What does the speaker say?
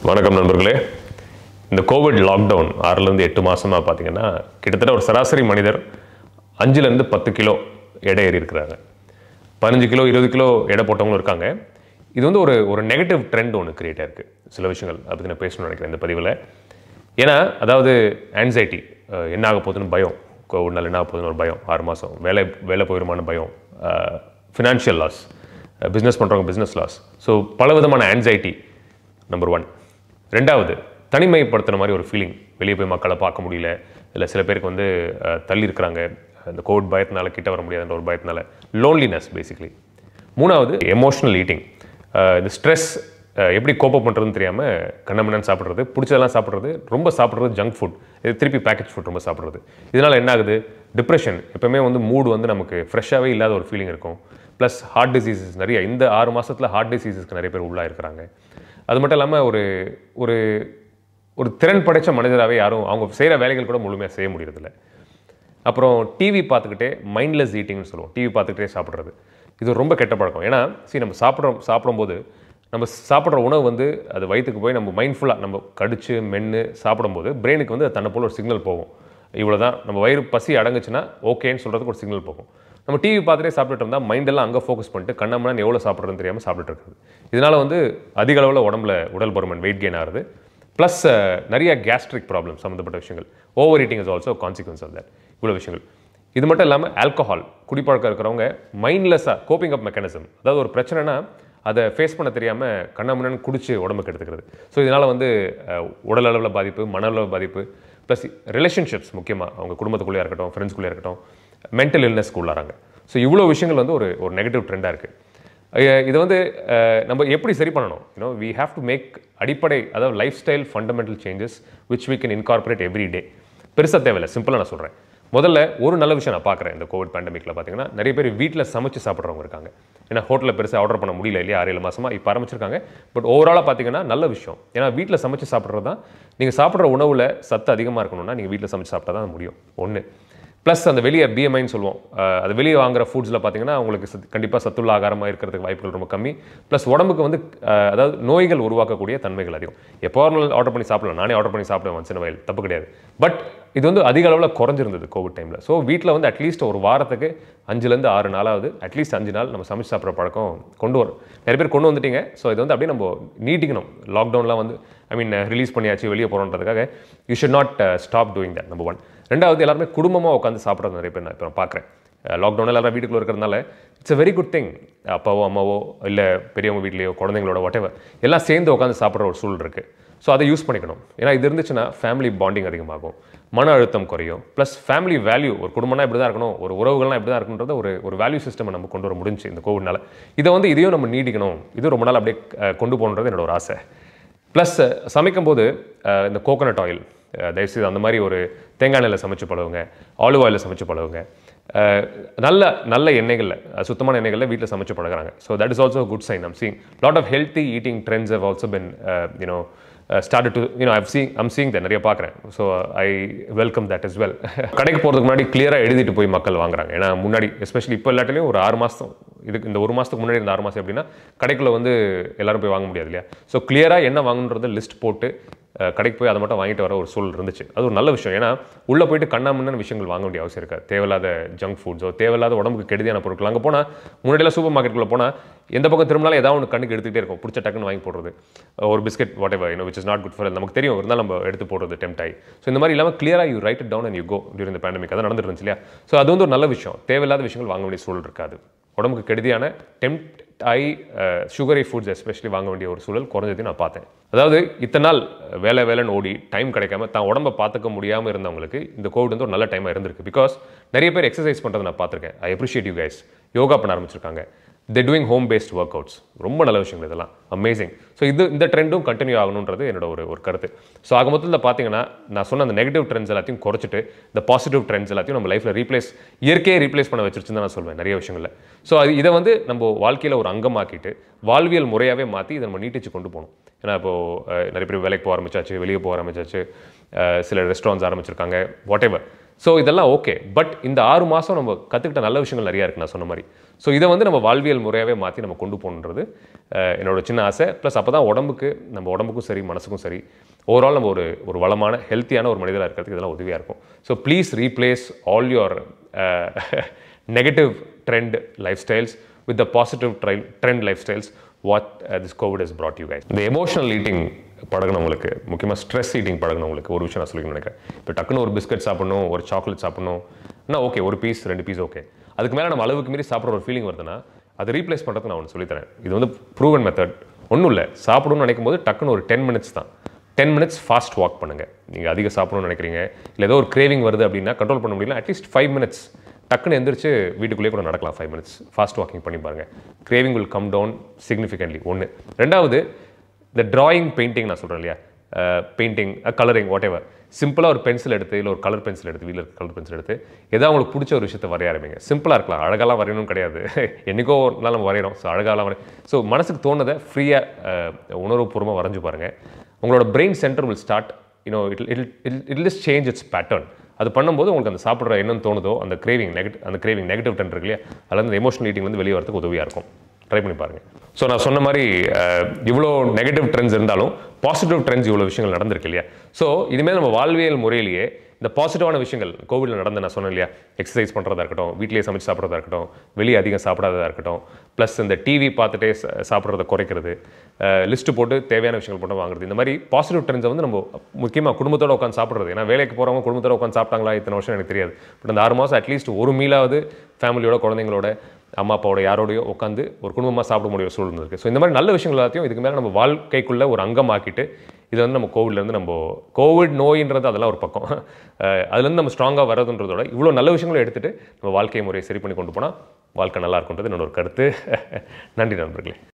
வணக்கம் நண்பர்களே. இந்த கோவிட் லாக்டவுன் 6லேருந்து 8 மாதமாக பார்த்தீங்கன்னா கிட்டத்தட்ட ஒரு சராசரி மனிதர் 5லேருந்து 10 கிலோ எடை ஏறி இருக்கிறாங்க. 15 கிலோ 20 கிலோ எடை போட்டவங்களும் இருக்காங்க. இது வந்து ஒரு நெகட்டிவ் ட்ரெண்ட் ஒன்று கிரியேட் ஆயிருக்கு. சில விஷயங்கள் அதை பற்றி நான் பேசணும்னு நினைக்கிறேன் இந்த பதிவில். ஏன்னா அதாவது ஆன்சைட்டி, என்ன ஆக போகுதுன்னு பயம், கோவிட்னால என்ன ஆக போகுதுன்னு ஒரு பயம், 6 மாதம் வேலை போயிருமான பயம், ஃபினான்ஷியல் லாஸ், பிஸ்னஸ் பண்ணுறவங்க பிஸ்னஸ் லாஸ். ஸோ பல விதமான ஆன்சைட்டி நம்பர் 1. ரெண்டாவது, தனிமைப்படுத்துகிற மாதிரி ஒரு ஃபீலிங். வெளியே போய் மக்களை பார்க்க முடியல, இல்லை சில பேருக்கு வந்து தள்ளி இருக்கிறாங்க இந்த கோவிட் பயத்தினால, கிட்ட வர முடியாதுன்ற ஒரு பயத்தினால, லோன்லினஸ் பேசிக்லி. 3வது, எமோஷனல் ஈட்டிங். இந்த ஸ்ட்ரெஸ் எப்படி கோப்பப் பண்ணுறதுன்னு தெரியாமல் கண்ணமண்ணன் சாப்பிட்றது, பிடிச்சதெல்லாம் சாப்பிட்றது, ரொம்ப சாப்பிட்றது ஜங்க் ஃபுட், இது திருப்பி பேக்கேஜ் ஃபுட் ரொம்ப சாப்பிட்றது. இதனால் என்ன ஆகுது? டிப்ரெஷன், எப்போவுமே வந்து மூடு வந்து நமக்கு ஃப்ரெஷ்ஷாகவே இல்லாத ஒரு ஃபீலிங் இருக்கும். ப்ளஸ் ஹார்ட் டிசீசஸ் நிறைய, இந்த 6 மாதத்தில் ஹார்ட் டிசீசஸ்க்கு நிறைய பேர் உள்ளாக இருக்கிறாங்க. அது மட்டும் இல்லாமல் ஒரு ஒரு ஒரு திறன் படைத்த மனிதராகவே யாரும் அவங்க செய்கிற வேலைகள் கூட முழுமையாக செய்ய முடியறதில்ல. அப்புறம் டிவி பார்த்துக்கிட்டே மைண்ட்லெஸ் ஈட்டிங்னு சொல்லுவோம். டிவி பார்த்துக்கிட்டே சாப்பிட்றது, இது ரொம்ப கெட்ட பழக்கம். ஏன்னா நம்ம சாப்பிடும்போது நம்ம சாப்பிட்ற உணவு வந்து அது வயிற்றுக்கு போய் நம்ம மைண்ட்ஃபுல்லாக நம்ம கடிச்சு மென்று சாப்பிடும்போது பிரெயினுக்கு வந்து அது தன்னை போல் ஒரு சிக்னல் போகும். இவ்வளோ தான், நம்ம வயிறு பசி அடங்குச்சுன்னா ஓகேன்னு சொல்கிறதுக்கு ஒரு சிக்னல் போகும். நம்ம டிவி பார்த்துட்டே சாப்பிட்டுட்டு இருந்தால் மைண்டெல்லாம் அங்கே ஃபோக்கஸ் பண்ணிட்டு கண்ணாமண்ணா எவ்வளோ சாப்பிட்றதுன்னு தெரியாமல் சாப்பிட்டுட்டு இருக்குது. இதனால் வந்து அதிக அளவில் உடம்புல உடல் பருமன், வெயிட் கெயின் ஆகுது. ப்ளஸ் நிறைய கேஸ்ட்ரிக் ப்ராப்ளம் சம்மந்தப்பட்ட விஷயங்கள். Over eating is also consequence of that. இவ்வளோ விஷயங்கள். இது மட்டும் இல்லாமல் ஆல்கஹால், குடிப்பழக்கம் இருக்கிறவங்க மைண்ட்லெஸ்ஸாக கோப்பிங் அப் மெக்கானிசம், அதாவது ஒரு பிரச்சனைனா அதை ஃபேஸ் பண்ண தெரியாமல் கண்ணாமண்ணன் குடிச்சு உடம்புக்கு எடுத்துக்கிறது. ஸோ இதனால் வந்து உடல் அளவில் பாதிப்பு, மன அளவில் பாதிப்பு, ப்ளஸ் ரிலேஷன்ஷிப்ஸ், முக்கியமாக அவங்க குடும்பத்துக்குள்ளே இருக்கட்டும், ஃப்ரெண்ட்ஸ்குள்ளே இருக்கட்டும், மென்டல் இல்னஸ்க்கு உள்ளாராங்க. ஸோ இவ்வளோ விஷயங்கள் வந்து ஒரு நெகட்டிவ் ட்ரெண்டாக இருக்குது. இதை வந்து நம்ம எப்படி சரி பண்ணணும்? வி ஹேவ் டு மேக் அடிப்படை, அதாவது lifestyle fundamental changes which we can incorporate every day. பெருசாக தேவையில்லை, சிம்பிளாக நான் சொல்கிறேன். முதல்ல ஒரு நல்ல விஷயம் நான் பார்க்குறேன் இந்த கோவிட் பேண்டமிக்கில் பார்த்தீங்கன்னா, நிறைய பேர் வீட்டில் சமைச்சு சாப்பிட்றவங்க இருக்காங்க. ஏன்னா ஹோட்டலில் பெருசாக ஆர்டர் பண்ண முடியல இல்லையா, 6-7 மாதமாக இப்போ ஆரம்பிச்சிருக்காங்க. பட் ஓவராலாக பார்த்தீங்கன்னா நல்ல விஷயம். ஏன்னா வீட்டில் சமைச்சு சாப்பிட்றது தான், நீங்கள் சாப்பிட்ற உணவில் சத்து அதிகமாக இருக்கணும்னா நீங்கள் வீட்டில் சமைச்சு சாப்பிட்டா தான் முடியும். ஒன்று. ப்ளஸ் அந்த வெளியே பிஎம்ஐன்னு சொல்லுவோம், அது வெளியே வாங்குற ஃபுட்ஸில் பார்த்தீங்கன்னா உங்களுக்கு கண்டிப்பாக சத்துள்ள ஆகாரமாக இருக்கிறதுக்கு வாய்ப்புகள் ரொம்ப கம்மி. ப்ளஸ் உடம்புக்கு வந்து அதாவது நோய்கள் உருவாக்கக்கூடிய தன்மைகள் அதிகம். எப்போ ஆர்டர் பண்ணி சாப்பிடலாம், நானே ஆர்டர் பண்ணி சாப்பிடுவேன் ஒன்ஸ் இன் அ வைல், தப்பு கிடையாது. பட் இது வந்து அதிக அளவில் குறைஞ்சிருந்தது கோவிட் டைமில். ஸோ வீட்டில் வந்து அட்லீஸ்ட் ஒரு வாரத்துக்கு 5லேருந்து 6 நாளாவது, அட்லீஸ்ட் 5 நாள் நம்ம சமைச்சு சாப்பிட்ற பழக்கம் கொண்டு வரும். நிறைய பேர் கொண்டு வந்துட்டீங்க. ஸோ இது வந்து அப்படியே நம்ம நீட்டிக்கணும். லாக்டவுன்லாம் வந்து ரிலீஸ் பண்ணியாச்சு, வெளியே போகிறோன்றதுக்காக you should not stop doing that. Number 1. ரெண்டாவது, எல்லாருமே குடும்பமாக உட்காந்து சாப்பிட்றது நிறைய பேர் நான் இப்போ பார்க்குறேன். லாக்டவுனில் எல்லாரும் வீட்டுக்குள்ளே இருக்கிறதுனால it's a very good thing. அப்பாவோ அம்மாவோ இல்லை பெரியவங்க வீட்லேயோ குழந்தைங்களோட வாட்டெவர் எல்லாம் சேர்ந்து உட்காந்து சாப்பிட்ற ஒரு சூழல் இருக்குது. ஸோ அதை யூஸ் பண்ணிக்கணும். ஏன்னா இது இருந்துச்சுன்னா ஃபேமிலி பாண்டிங் அதிகமாகும், மன அழுத்தம் குறையும். ப்ளஸ் ஃபேமிலி வேல்யூ, ஒரு குடும்பம்னா இப்படி தான் இருக்கணும், ஒரு உறவுகள்லாம் இப்படி தான் இருக்குன்றத ஒரு வேல்யூ சிஸ்டம் நம்ம கொண்டு வர முடிஞ்சு இந்த கோவிட்னால. இதையும் நம்ம நீடிக்கணும். இது ரொம்ப நாள் அப்படியே கொண்டு போகணுன்றது என்னோட ஒரு ஆசை. ப்ளஸ் சமைக்கும்போது இந்த கோகோனட் ஆயில் தயவுசெய்து அந்த மாதிரி ஒரு தேங்காய் எண்ணெயில் சமைச்சு பழகுங்க, ஆலிவ் ஆயிலில் சமைச்சு பழகுங்க. நல்ல எண்ணெய்களில், சுத்தமான எண்ணெய்களில் வீட்டில் சமைச்சு பழகுறாங்க. So that is also good sign. I'm seeing lot of healthy eating trends have also been started to, I'm seeing that நிறைய பார்க்குறேன். So I welcome that as well. கடைக்கு போகிறதுக்கு முன்னாடி கிளியராக எழுதிட்டு போய் மக்கள் வாங்குறாங்க. ஏன்னா முன்னாடி எஸ்பெஷலி இப்போ எல்லாத்துலேயும் ஒரு 6 மாதம், இதுக்கு இந்த 1 மாதத்துக்கு முன்னாடி இருந்த 6 மாதம் எப்படின்னா கடைக்குள்ளே வந்து எல்லாரும் போய் வாங்க முடியாது இல்லையா. ஸோ கிளியராக என்ன வாங்கணுன்றது லிஸ்ட் போட்டு கடைக்கு போய் அதை மட்டும் வாங்கிட்டு வர ஒரு சூழல் இருந்துச்சு. அது ஒரு நல்ல விஷயம். ஏன்னா உள்ளே போயிட்டு கண்ணாமண்ணான விஷயங்கள் வாங்க வேண்டிய அவசியம் இருக்காது. தேவையில்லாத ஜங்க் ஃபுட்ஸோ தேவையில்லாத உடம்புக்கு கெடுதியான பொருட்கள். அங்கே போனால் முன்னாடியெல்லாம் சூப்பர் மார்க்கெட்டுக்குள்ளே போனால் எந்த பக்கம் திரும்பினாலும் ஏதாவது ஒன்று கண்ணுக்கு எடுத்துகிட்டே இருக்கும். பிடிச்ச டக்குன்னு வாங்கி போடுறது, ஒரு biscuit whatever which is not good for, நமக்கு தெரியும் இருந்தாலும் நம்ம எடுத்து போடுறது டெம்ட் ஆகி. ஸோ இந்த மாதிரி இல்லாமல் கிளியராக you write it down and you go during the pandemic. அதான் நடந்துட்டு இருந்துச்சு இல்லையா. ஸோ அது வந்து ஒரு நல்ல விஷயம். தேவையில்லாத விஷயங்கள் வாங்க வேண்டிய சூழல் இருக்காது. உடம்புக்கு கெடுதியான டெம்ட் ஆகி சுகரி ஃபுட்ஸ் எஸ்பெஷலி வாங்க வேண்டிய ஒரு சூழல் குறைஞ்சதையும் நான் பார்த்தேன். அதாவது இத்தனை நாள் வேலைன்னு ஓடி டைம் கிடைக்காம தான் உடம்பை பார்த்துக்க முடியாமல் இருந்தவங்களுக்கு இந்த கோவிட் வந்து ஒரு நல்ல டைமாக இருந்திருக்கு. பிகாஸ் நிறைய பேர் எக்ஸசைஸ் பண்ணுறதை நான் பார்த்துருக்கேன். I appreciate you guys. Yoga பண்ண ஆரம்பிச்சிருக்காங்க. they're doing home based workouts. ரொம்ப நல்ல விஷயங்கள் இதெல்லாம், அமேசிங். ஸோ இந்த ட்ரெண்டும் கண்டினியூ ஆகணுன்றது என்னோட ஒரு கருத்து. ஸோ ஆக மொத்தத்தில் பார்த்தீங்கன்னா நான் சொன்ன அந்த நெகட்டிவ் ட்ரெண்ட்ஸ் எல்லாத்தையும் குறைச்சிட்டு இந்த பாசிட்டிவ் ட்ரெண்ட்ஸ் எல்லாத்தையும் நம்ம லைஃப்பில் இயற்கையை ரீப்ளேஸ் பண்ண வச்சிருச்சுன்னு தான் நான் சொல்வேன் நிறைய விஷயங்களில். ஸோ இதை வந்து நம்ம வாழ்க்கையில் ஒரு அங்கமாக்கிட்டு வாழ்வியல் முறையாகவே மாற்றி இதை நம்ம நீட்டிச்சு கொண்டு போகணும். ஏன்னா இப்போது நிறைய பேர் வேலைக்கு போக ஆரம்பிச்சாச்சு, வெளியே போக ஆரம்பிச்சாச்சு, சில ரெஸ்டாரண்ட்ஸ் ஆரம்பிச்சிருக்காங்க, வாட் எவர். ஸோ இதெல்லாம் ஓகே. பட் இந்த 6 மாதம் நம்ம கற்றுக்கிட்ட நல்ல விஷயங்கள் நிறையா இருக்குது நான் சொன்ன மாதிரி. ஸோ இதை வந்து நம்ம வாழ்வியல் முறையாகவே மாற்றி நம்ம கொண்டு போகணுன்றது என்னோட சின்ன ஆசை. ப்ளஸ் அப்போ தான் நம்ம உடம்புக்கும் சரி மனசுக்கும் சரி ஓவரால் நம்ம ஒரு வளமான ஹெல்த்தியான ஒரு மனிதராக இருக்கிறதுக்கு இதெல்லாம் உதவியாக இருக்கும். So please replace all your negative trend lifestyles with the positive trend lifestyles what this COVID has brought you guys. இந்த எமோஷனல் ஈட்டிங் பழகினவங்களுக்கு, முக்கியமாக ஸ்ட்ரெஸ் ஈட்டிங் பழகினவங்களுக்கு ஒரு விஷயம் நான் சொல்லிக்கணும்னு நினைக்கிறேன். இப்போ டக்குன்னு ஒரு பிஸ்கட் சாப்பிடணும், ஒரு சாக்லேட் சாப்பிடணும், ஓகே, ஒரு பீஸ் 2 பீஸ் ஓகே. அதுக்கு மேலே நம்ம அளவுக்கு மீறி சாப்பிட்ற ஒரு ஃபீலிங் வருதுன்னா அதை ரீப்ளேஸ் பண்ணுறதுக்கு நான் ஒன்று சொல்லித்தரேன். இது வந்து ப்ரூவன் மெத்தட். ஒன்றும் இல்லை, சாப்பிடணும்னு நினைக்கும் போது டக்குன்னு ஒரு 10 மினிட்ஸ் தான். 10 மினிட்ஸ் ஃபாஸ்ட் வாக் பண்ணுங்கள். நீங்கள் அதிகம் சாப்பிடணும்னு நினைக்கிறீங்க, இல்லை ஏதோ ஒரு கிரேவிங் வருது அப்படின்னா கண்ட்ரோல் பண்ண முடியல, அட்லீஸ்ட் 5 மினிட்ஸ் டக்குன்னு எந்திரிச்சு வீட்டுக்குள்ளேயே கூட நடக்கலாம். 5 மினிட்ஸ் ஃபாஸ்ட் வாக்கிங் பண்ணி பாருங்கள். Craving will come down significantly. ஒன்று. ரெண்டாவது, இந்த ட்ராயிங் பெயிண்டிங் நான் சொல்கிறேன் இல்லையா, பெயிண்டிங் கலரிங் வாட் எவர், சிம்பிளாக ஒரு பென்சில் எடுத்து, இல்லை ஒரு கலர் பென்சில் எடுத்து, வீட்டில் இருக்க கலர் பென்சில் எடுத்து ஏதாவது உங்களுக்கு பிடிச்ச ஒரு விஷயத்தை வரைய ஆரம்பிங்க. சிம்பிளாக இருக்கலாம், அழகாலாம் வரையணும் கிடையாது, என்றைக்கோ ஒரு நாள் நம்ம வரைகிறோம். ஸோ அழகாலாம் ஸோ மனசுக்கு தோணுதை ஃப்ரீயாக உணர்வுபூர்வமாக வரைஞ்சு பாருங்கள். உங்களோட brain centre will start it just change its pattern. அது பண்ணும்போது உங்களுக்கு அந்த சாப்பிட்ற என்ன தோணுதோ அந்த கிரேவிங் நெகட்டிவ் ட்ரெண்ட் இருக்கு இல்லையா, அதில் அந்த எமோஷனல் ஈட்டிங் வந்து வெளியே வரதுக்கு உதவியாக இருக்கும். ட்ரை பண்ணி பாருங்கள். ஸோ நான் சொன்ன மாதிரி இவ்வளோ நெகட்டிவ் ட்ரெண்ட்ஸ் இருந்தாலும் பாசிட்டிவ் ட்ரெண்ட்ஸ் இவ்வளோ விஷயங்கள் நடந்திருக்கு இல்லையா. ஸோ இதுமாதிரி நம்ம வாழ்வியல் முறையிலேயே இந்த பாசிட்டிவான விஷயங்கள் கோவிடில் நடந்த நான் சொன்னேன் இல்லையா, எக்ஸசைஸ் பண்ணுறதா இருக்கட்டும், வீட்டிலேயே சமைச்சு சாப்பிட்றதா இருக்கட்டும், வெளியே அதிகம் சாப்பிடாததா இருக்கட்டும், ப்ளஸ் இந்த டிவி பார்த்துட்டே சாப்பிட்றத குறைக்கிறது, லிஸ்ட்டு போட்டு தேவையான விஷயங்கள் போட்டு வாங்குறது, இந்த மாதிரி பாசிட்டிவ் ட்ரெண்ட்ஸை வந்து நம்ம முக்கியமாக குடும்பத்தோடு உட்காந்து சாப்பிட்றது. ஏன்னா வேலைக்கு போகிறவங்க குடும்பத்தோடு உட்காந்து சாப்பிட்டாங்களா இத்தனை வருஷம் எனக்கு தெரியாது. பட் அந்த 6 மாதம் அட்லீஸ்ட் ஒரு மீலாவது ஃபேமிலியோட, குழந்தைங்களோட, அம்மா அப்பாவோட யாரோடையோ உட்காந்து ஒரு குடும்பமாக சாப்பிட முடிய சூழ்நிலை இருக்குது. ஸோ இந்த மாதிரி நல்ல விஷயங்கள் எல்லாத்தையும் இதுக்கு மேலே நம்ம வாழ்க்கைக்குள்ளே ஒரு அங்கமாக்கிட்டு இது வந்து நம்ம கோவிட்லேருந்து கோவிட் நோயின்றது அதெல்லாம் ஒரு பக்கம், அதுலேருந்து நம்ம ஸ்ட்ராங்காக வர்றதுன்றதோட இவ்வளோ நல்ல விஷயங்களும் எடுத்துகிட்டு நம்ம வாழ்க்கை முறையை சரி பண்ணி கொண்டு போனால் வாழ்க்கை நல்லா இருக்குன்றது என்னோட ஒரு கருத்து. நன்றி நண்பர்களே.